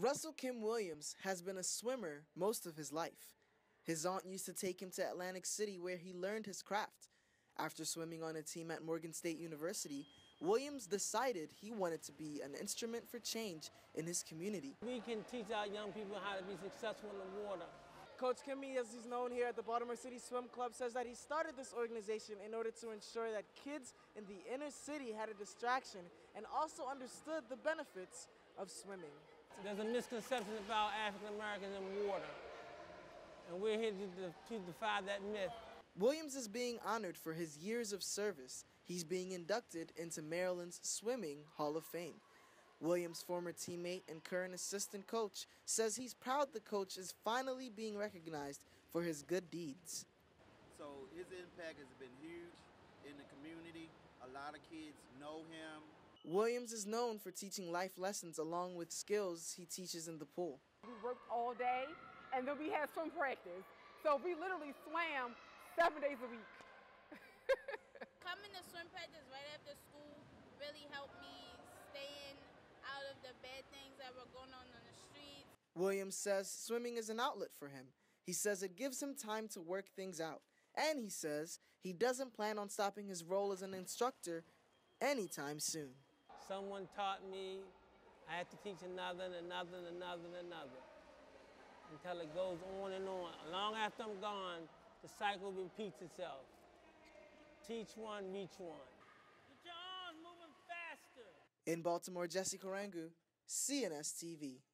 Russell Kim Williams has been a swimmer most of his life. His aunt used to take him to Atlantic City where he learned his craft. After swimming on a team at Morgan State University, Williams decided he wanted to be an instrument for change in his community. We can teach our young people how to be successful in the water. Coach Kimmy, as he's known here at the Baltimore City Swim Club, says that he started this organization in order to ensure that kids in the inner city had a distraction and also understood the benefits of swimming. There's a misconception about African Americans in water, and we're here to defy that myth. Williams is being honored for his years of service. He's being inducted into Maryland's Swimming Hall of Fame. Williams' former teammate and current assistant coach says he's proud the coach is finally being recognized for his good deeds. So his impact has been huge in the community. A lot of kids know him. Williams is known for teaching life lessons along with skills he teaches in the pool. We worked all day, and then we had swim practice. So we literally swam 7 days a week. Coming to swim practice right after school really helped me staying out of the bad things that were going on the streets. Williams says swimming is an outlet for him. He says it gives him time to work things out. And he says he doesn't plan on stopping his role as an instructor anytime soon. Someone taught me I had to teach another and another and another and another until it goes on and on. Long after I'm gone, the cycle repeats itself. Teach one, reach one. Get your arms moving faster. In Baltimore, Jesse Karangu, CNS TV.